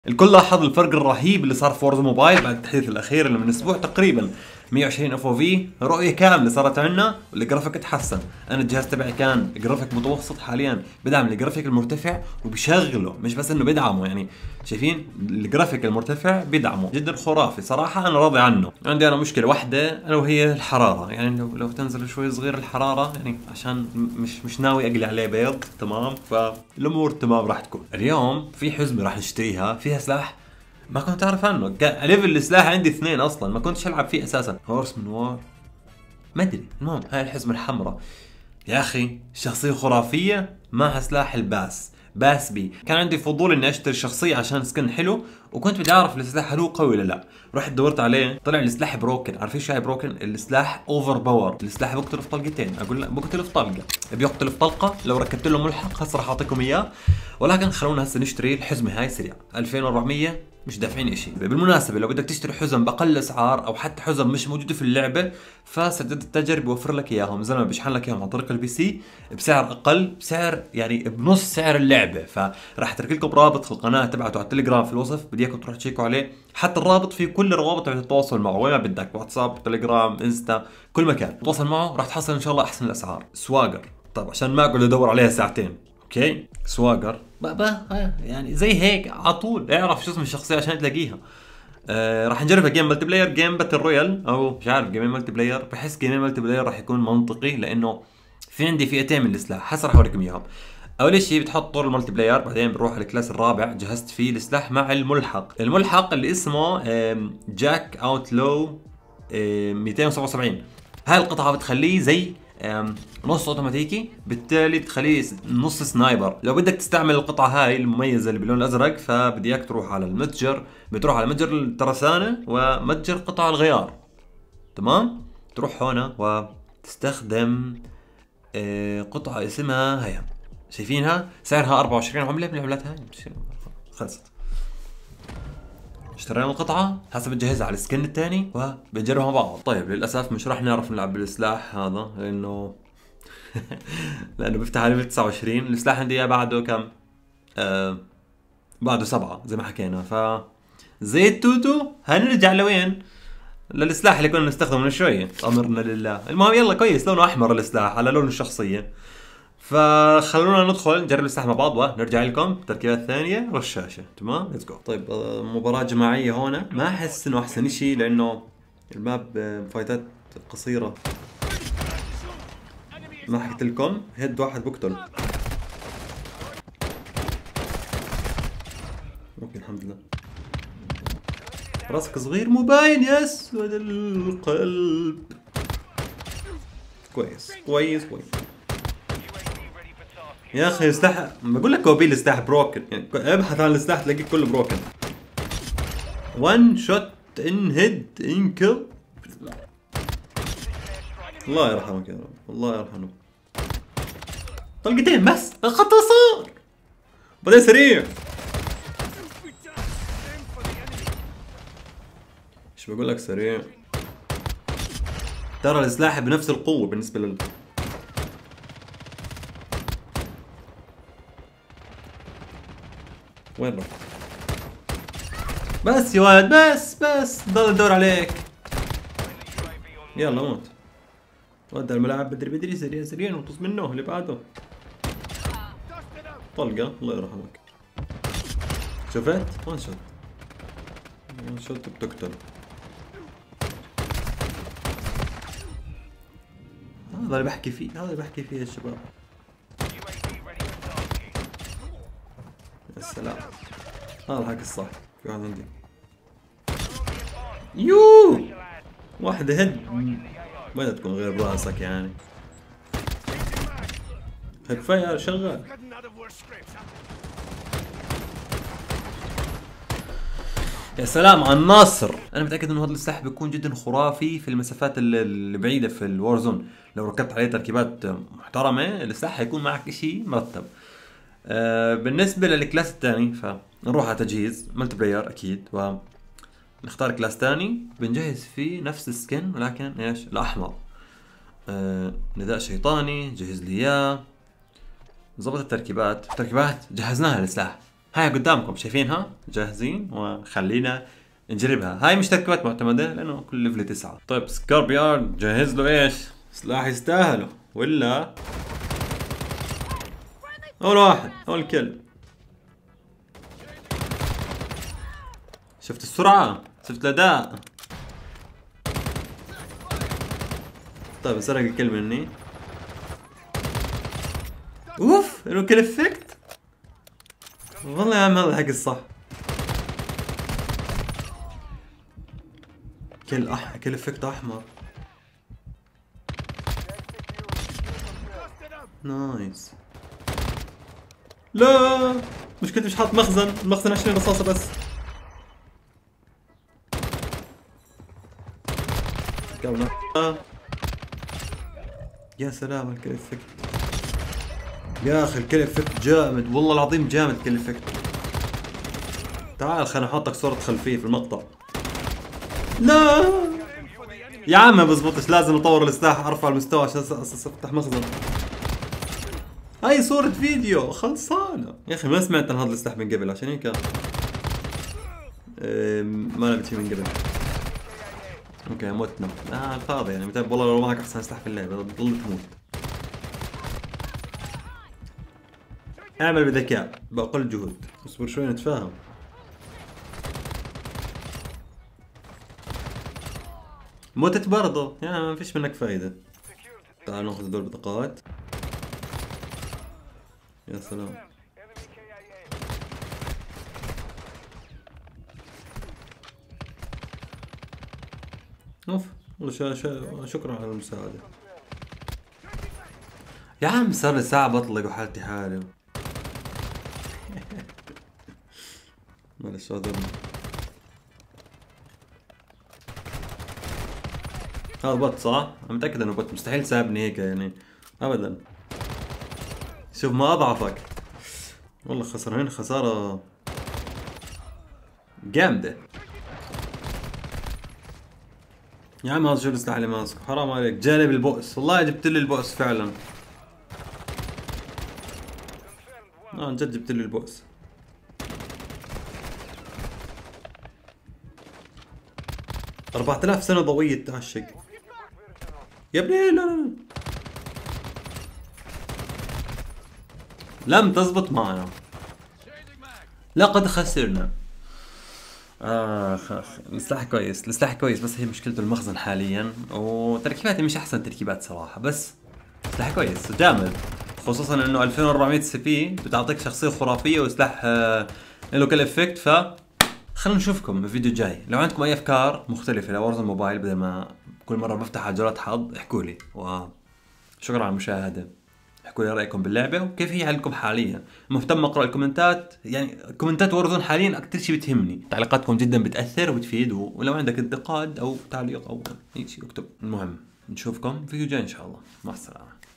الكل لاحظ الفرق الرهيب اللي صار في وورز موبايل بعد التحديث الاخير اللي من اسبوع تقريبا. 120 اف او في رؤيه كامله صارت عندنا والجرافيك تحسن. انا الجهاز تبعي كان جرافيك متوسط، حاليا بدعم الجرافيك المرتفع وبشغله، مش بس انه بدعمه، يعني شايفين الجرافيك المرتفع بدعمه جدا خرافي. صراحه انا راضي عنه. عندي انا مشكله واحده انا وهي الحراره، يعني لو تنزل شوي صغير الحراره، يعني عشان مش ناوي اقلي عليه بيض، تمام؟ فالامور تمام راح تكون. اليوم في حزمه راح نشتريها فيها سلاح ما كنت اعرف عنه. ليفل السلاح عندي 2 اصلا، ما كنتش العب فيه اساسا. هورس من وور ما ادري. المهم هاي الحزمه الحمراء يا اخي شخصيه خرافيه معها سلاح الباس بي. كان عندي فضول اني اشتري شخصيه عشان سكن حلو، وكنت بدي اعرف السلاح هل هو قوي ولا لا. رحت دورت عليه، طلع السلاح بروكن. عارفين شو هي بروكن؟ السلاح اوفر باور. السلاح بيقتل في طلقتين، اقول لك بيقتل في طلقه، بيقتل في طلقه. لو ركبت له ملحق هسه راح اعطيكم اياه، ولكن خلونا هسه نشتري الحزمه هاي سريع. 2400 مش دافعين شيء. بالمناسبه لو بدك تشتري حزم باقل اسعار او حتى حزم مش موجوده في اللعبه، فسدد التاجر بيوفر لك اياهم. زلمه بيشحن لك اياهم عن طريق البي سي بسعر اقل، بسعر يعني بنص سعر اللعبه. فراح اترك لكم رابط في القناه تبعته على التليجرام في الوصف، بدي اياكم تروحوا تشيكوا عليه. حتى الرابط في كل الروابط تبع التواصل معه، وين ما بدك، واتساب، تليجرام، انستا، كل مكان تواصل معه راح تحصل ان شاء الله احسن الاسعار. سواجر طب عشان ما اقعد ادور عليها ساعتين. اوكي سواجر يعني زي هيك على طول اعرف شو اسم الشخصيه عشان تلاقيها. راح نجربها جيم ملتي بلاير، جيم باتل رويال، او مش عارف جيمين ملتي بلاير. بحس جيمين ملتي بلاير راح يكون منطقي، لانه في عندي فئتين من السلاح. هسه راح اوريكم اياهم. اول شيء بتحط طور الملتي بلاير، بعدين بنروح على الكلاس الرابع جهزت فيه السلاح مع الملحق اللي اسمه جاك اوت لو 277. هاي القطعه بتخليه زي نص اوتوماتيكي، بالتالي بتخليه نص سنايبر. لو بدك تستعمل القطعه هاي المميزه اللي باللون الازرق، فبدي اياك تروح على المتجر، بتروح على متجر الترسانه ومتجر قطع الغيار، تمام؟ تروح هنا وتستخدم قطعه اسمها هي، شايفينها سعرها 24 عمله من العملات هاي. خلصت. اشترينا القطعة، هسه بنجهزها على السكن الثاني وبنجربها مع بعض. طيب للأسف مش راح نعرف نلعب بالسلاح هذا، لأنه لأنه بيفتح على 29. السلاح عندي إياه بعده كم؟ بعده 7 زي ما حكينا. زي التوتو هنرجع لوين؟ للسلاح اللي كنا نستخدمه من شوية. أمرنا لله. المهم يلا كويس، لونه أحمر السلاح على لون الشخصية. فخلونا ندخل نجرب السلاح مع بعض ونرجع لكم تركيبات ثانيه رشاشه. تمام ليتس جو. طيب مباراه جماعيه هون ما احس انه احسن شيء، لانه الماب فايتات قصيره. ما حكيت لكم هيد واحد بقتل. اوكي الحمد لله. راسك صغير مو باين يا اسود القلب. كويس كويس كويس يا اخي. السلاح بقول لك كوبي السلاح بروكن، يعني ابحث عن السلاح تلاقيه كله بروكن. 1 شوت ان هيد ان كل. الله يرحمك يا رب، الله يرحمه. طلقتين بس اختصار، بعدين سريع. ايش بقول لك سريع. ترى السلاح بنفس القوة بالنسبة وين راح؟ بس يا ولد بس ضل الدور عليك. يلا موت. ودى الملاعب بدري سريع نطص منه اللي بعده. طلقة الله يرحمك. شفت؟ وان شوت بتقتل. هذا اللي بحكي فيه، يا شباب. يا سلام، هذا الحكي الصح. في واحد عندي. يوه واحدة هيد. وين تكون غير براسك يعني؟ هيد فاير شغال. يا سلام على الناصر. انا متاكد انه هذا السلاح بيكون جدا خرافي في المسافات البعيده في الوارزون. لو ركبت عليه تركيبات محترمه السلاح حيكون معك اشي مرتب. بالنسبه للكلاس الثاني فنروح على تجهيز ملتي بلاير اكيد، ونختار كلاس ثاني بنجهز فيه نفس السكن ولكن ايش الاحمر. نداء شيطاني جهز لي اياه. ظبط التركيبات جهزناها للسلاح. هاي قدامكم شايفينها جاهزين، وخلينا نجربها. هاي مش تركيبات معتمدة لأنه كل ليفل 9. طيب سكاربيارد جهز له ايش؟ سلاح يستاهله ولا؟ أول واحد أول كل. شفت السرعة؟ شفت الأداء؟ طيب سرق الكل مني. اوف انه كل افكت. والله يا عم هذا الحق الصح. كل افكت احمر. نايس. لا مشكلتي مش حاط مخزن، المخزن 20 رصاصة بس. يا سلام الكل افكت يا اخي، الكل افكت جامد والله العظيم، جامد الكل افكت. تعال خليني احطك صورة خلفية في المقطع. لا يا عم ما بزبطش، لازم اطور السلاح ارفع المستوى عشان افتح مخزن. هاي صورة فيديو خلصانة يا اخي، ما سمعت عن هذا السلاح من قبل عشان هيك ما لعبت فيه من قبل. اوكي متنا فاضي يعني، والله لو معك احسن سلاح في اللعبة بتضل تموت. اعمل بذكاء بأقل جهد. اصبر شوي نتفاهم. متت برضه يعني ما فيش منك فايدة. تعال ناخذ هذول البطاقات. يا سلام. اوف والله شكرا على المساعدة. يا عم صار لي ساعة بطلق وحالتي حالي. معلش اعذرني. هذا بوت صح؟ أنا متأكد إنه بوت، مستحيل سابني هيك يعني أبدا. شوف ما أضعفك. والله خسرانين خسارة جامدة. يا عم هذا شو السلاح اللي ماسكه؟ حرام عليك، جانب البؤس، والله جبت لي البؤس فعلا. عن جد جبت لي البؤس. $4000 سنة ضوئية تعشق يا ابني. لا لم تزبط معنا، لقد خسرنا. السلاح كويس، السلاح كويس، بس هي مشكلته المخزن حاليا، وتركيباتي مش احسن تركيبات صراحة، بس سلاح كويس جامد، خصوصا انه 2400 سي بي بتعطيك شخصية خرافية وسلاح له كل افكت. ف خلينا نشوفكم بالفيديو الجاي. لو عندكم اي افكار مختلفة لورزن موبايل بدل ما كل مرة بفتح عجلات حظ احكوا لي، وشكرا على المشاهدة. احكوا لي رايكم باللعبه وكيف هي عندكم حاليا. مهتم اقرا الكومنتات، يعني كومنتات وورزون حاليا اكثر شيء بتهمني، تعليقاتكم جدا بتاثر وبتفيد، ولو عندك انتقاد او تعليق او اي شيء اكتب. المهم نشوفكم فيديو جاي ان شاء الله، مع السلامه.